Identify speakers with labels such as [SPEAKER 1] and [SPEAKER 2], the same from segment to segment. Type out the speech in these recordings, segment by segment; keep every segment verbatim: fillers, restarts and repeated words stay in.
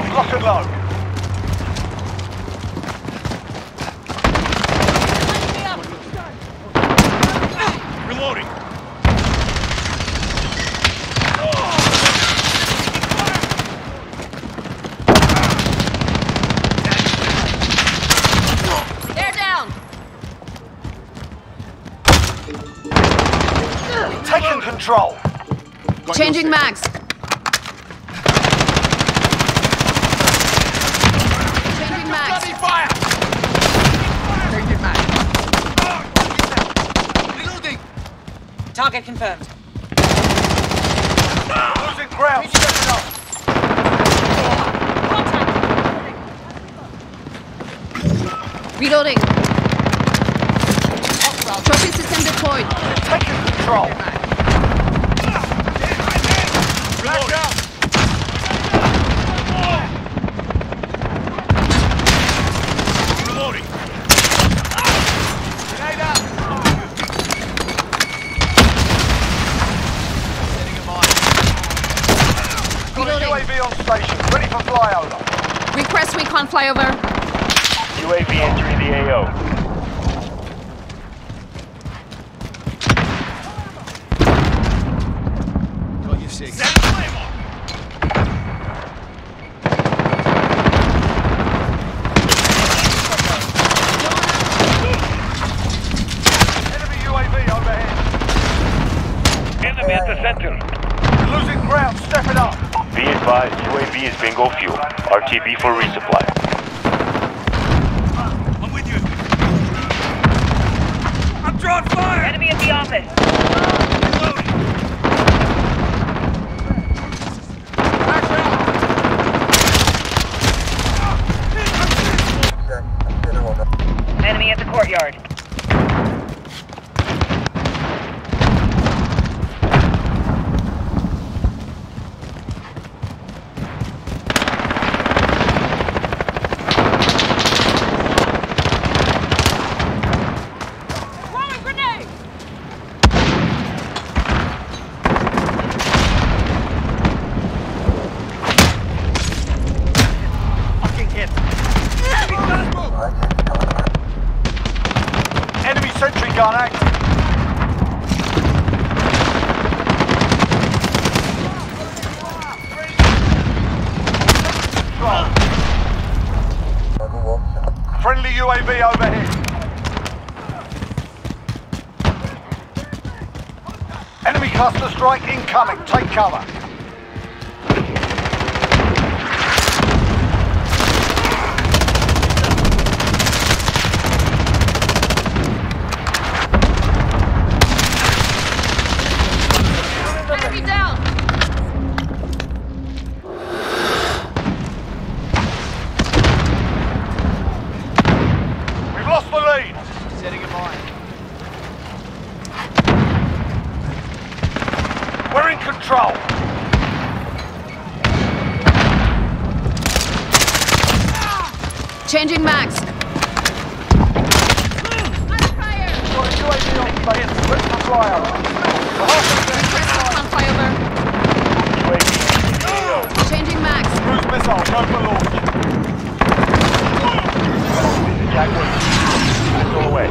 [SPEAKER 1] inbound. Lock and load.
[SPEAKER 2] Reloading.
[SPEAKER 3] They're down.
[SPEAKER 1] Taking control.
[SPEAKER 3] Changing mags. Changing mags.
[SPEAKER 2] Enemy fire.
[SPEAKER 4] Changing mag.
[SPEAKER 2] Reloading.
[SPEAKER 4] Target confirmed.
[SPEAKER 1] Losing ground. Stepping up.
[SPEAKER 3] Reloading. Trophy system deployed.
[SPEAKER 1] Taking control.
[SPEAKER 2] Reloading. Reloading. Grenade out. Setting a mine.
[SPEAKER 1] Got a U A V on station. Ready for flyover.
[SPEAKER 3] Request recon flyover.
[SPEAKER 5] U A V entering the A O.
[SPEAKER 2] Got your six. Set flame on.
[SPEAKER 1] Enemy U A V overhead.
[SPEAKER 5] Enemy at the center.
[SPEAKER 1] Losing ground. Stepping up.
[SPEAKER 5] Be advised, U A V is bingo fuel. R T B for resupply.
[SPEAKER 2] I'm with you. I'm drawing fire.
[SPEAKER 6] Enemy at the office.
[SPEAKER 2] Reloading.
[SPEAKER 6] Enemy at the courtyard.
[SPEAKER 3] Throwing grenade.
[SPEAKER 2] Fucking hit.
[SPEAKER 1] Enemy sentry gun active. Friendly U A V overhead. Enemy cluster strike incoming. Take cover.
[SPEAKER 3] Enemy down.
[SPEAKER 1] We've lost the lead.
[SPEAKER 2] Setting a mine.
[SPEAKER 1] We're in control.
[SPEAKER 3] Changing mags.
[SPEAKER 1] Got a U A V on station. Ready for flyover.
[SPEAKER 3] Request recon flyover.
[SPEAKER 5] U A V entering the A O.
[SPEAKER 3] Changing mags.
[SPEAKER 1] Cruise missile. Go for launch.
[SPEAKER 5] Jaguar. Missile away.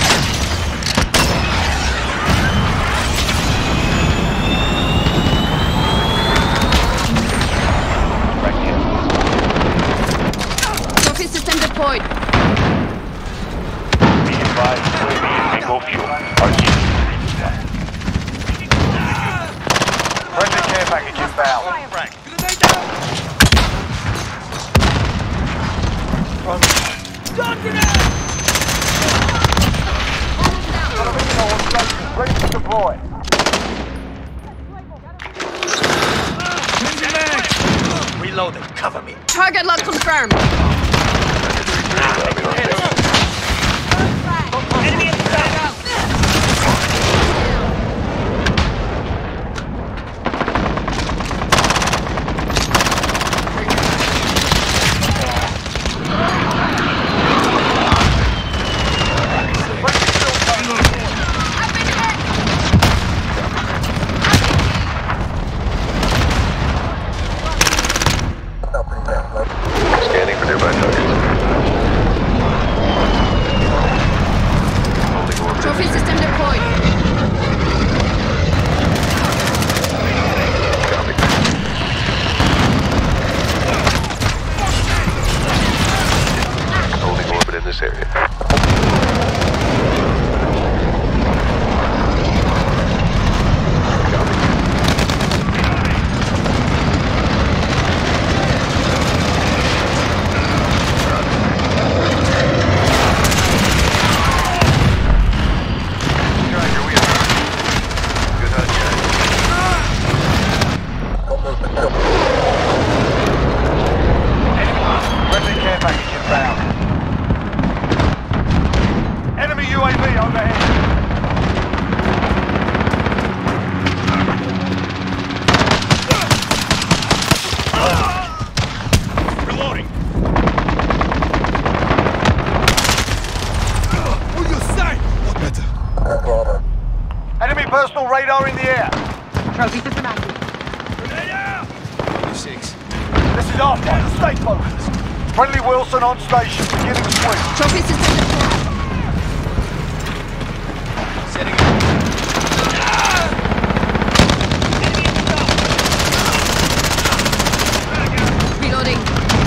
[SPEAKER 5] Direct hit.
[SPEAKER 3] Trophy system deployed.
[SPEAKER 5] Be advised, U A V is bingo fuel. R T B for resupply.
[SPEAKER 1] Friendly care package inbound.
[SPEAKER 2] Frank. Grenade down. Stun grenade.
[SPEAKER 1] Got a missile on station. Ready to deploy.
[SPEAKER 2] Changing mag. Reloading. Cover me.
[SPEAKER 3] Target lock confirmed.
[SPEAKER 6] Enemy at the side.
[SPEAKER 1] Up and down. Starfighter, stay focused. Friendly Wilson on station, beginning sweep.
[SPEAKER 3] Trophy system deployed.
[SPEAKER 2] Setting up.
[SPEAKER 3] Reloading.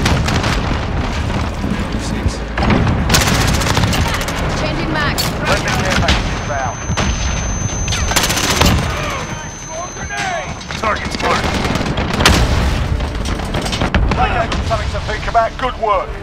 [SPEAKER 3] Changing mag.
[SPEAKER 1] Friendly care package inbound.
[SPEAKER 5] Target's marked.
[SPEAKER 1] They gave them something to think about. Good work.